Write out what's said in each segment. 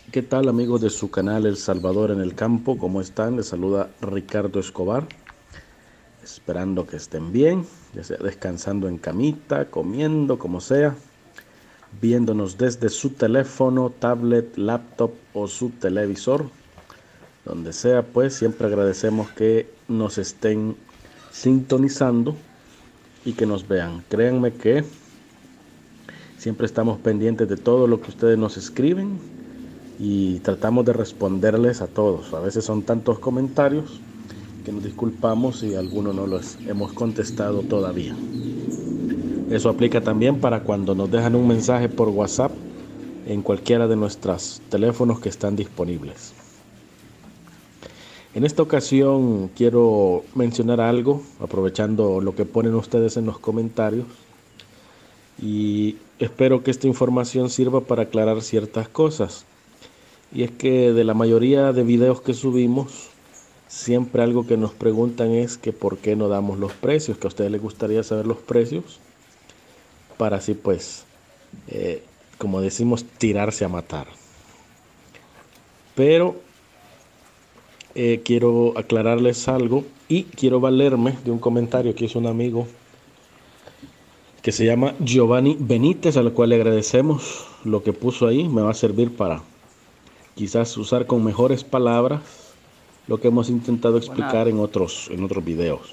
¿Qué tal, amigos de su canal El Salvador en el Campo? ¿Cómo están? Les saluda Ricardo Escobar, esperando que estén bien, ya sea descansando en camita, comiendo, como sea, viéndonos desde su teléfono, tablet, laptop o su televisor, donde sea. Pues siempre agradecemos que nos estén sintonizando y que nos vean. Créanme que siempre estamos pendientes de todo lo que ustedes nos escriben y tratamos de responderles a todos. A veces son tantos comentarios que nos disculpamos si alguno no los hemos contestado todavía. Eso aplica también para cuando nos dejan un mensaje por WhatsApp en cualquiera de nuestros teléfonos que están disponibles. En esta ocasión quiero mencionar algo, aprovechando lo que ponen ustedes en los comentarios, y espero que esta información sirva para aclarar ciertas cosas. Y es que de la mayoría de videos que subimos, siempre algo que nos preguntan es que por qué no damos los precios, que a ustedes les gustaría saber los precios, para así pues, como decimos, tirarse a matar. Pero quiero aclararles algo y quiero valerme de un comentario que hizo un amigo que se llama Giovanni Benítez, al cual le agradecemos lo que puso ahí. Me va a servir para quizás usar con mejores palabras lo que hemos intentado explicar en otros videos.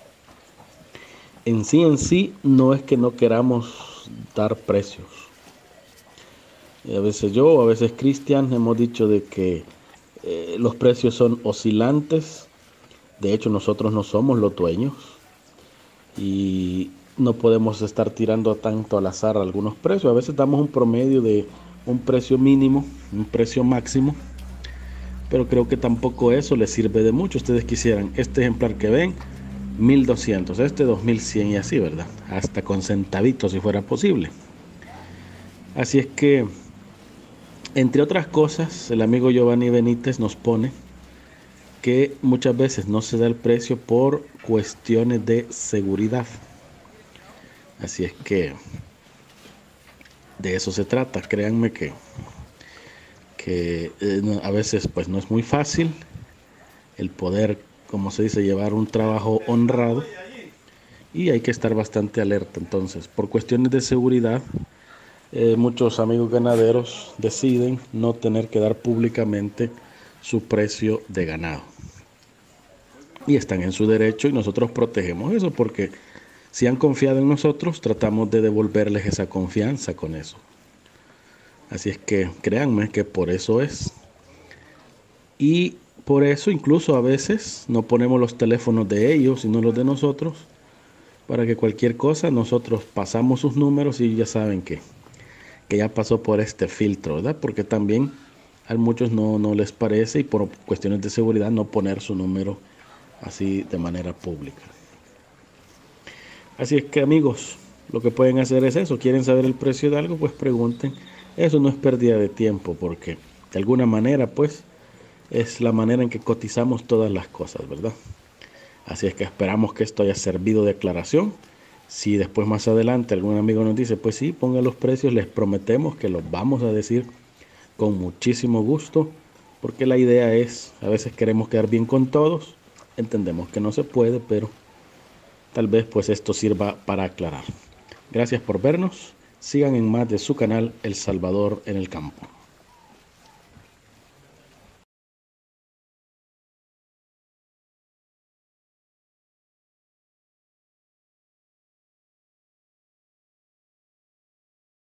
En sí no es que no queramos dar precios. A veces yo, a veces Cristian, hemos dicho de que los precios son oscilantes. De hecho, nosotros no somos los dueños y no podemos estar tirando tanto al azar algunos precios. A veces damos un promedio de un precio mínimo, un precio máximo, pero creo que tampoco eso les sirve de mucho. Ustedes quisieran este ejemplar que ven, 1200, este 2100 y así, ¿verdad? Hasta con centavitos si fuera posible. Así es que, entre otras cosas, el amigo Giovanni Benítez nos pone que muchas veces no se da el precio por cuestiones de seguridad. Así es que de eso se trata. Créanme que a veces pues no es muy fácil el poder, como se dice, llevar un trabajo honrado, y hay que estar bastante alerta. Entonces, por cuestiones de seguridad, muchos amigos ganaderos deciden no tener que dar públicamente su precio de ganado, y están en su derecho, y nosotros protegemos eso porque si han confiado en nosotros, tratamos de devolverles esa confianza con eso. Así es que créanme que por eso es. Y por eso incluso a veces no ponemos los teléfonos de ellos, sino los de nosotros, para que cualquier cosa nosotros pasamos sus números y ya saben que ya pasó por este filtro, ¿verdad? Porque también a muchos no les parece, y por cuestiones de seguridad, no poner su número así de manera pública. Así es que, amigos, lo que pueden hacer es eso. ¿Quieren saber el precio de algo? Pues pregunten. Eso no es pérdida de tiempo, porque de alguna manera pues es la manera en que cotizamos todas las cosas, ¿verdad? Así es que esperamos que esto haya servido de aclaración. Si después más adelante algún amigo nos dice, pues sí, pongan los precios, les prometemos que los vamos a decir con muchísimo gusto, porque la idea es, a veces queremos quedar bien con todos, entendemos que no se puede, pero tal vez pues esto sirva para aclarar. Gracias por vernos. Sigan en más de su canal El Salvador en el Campo.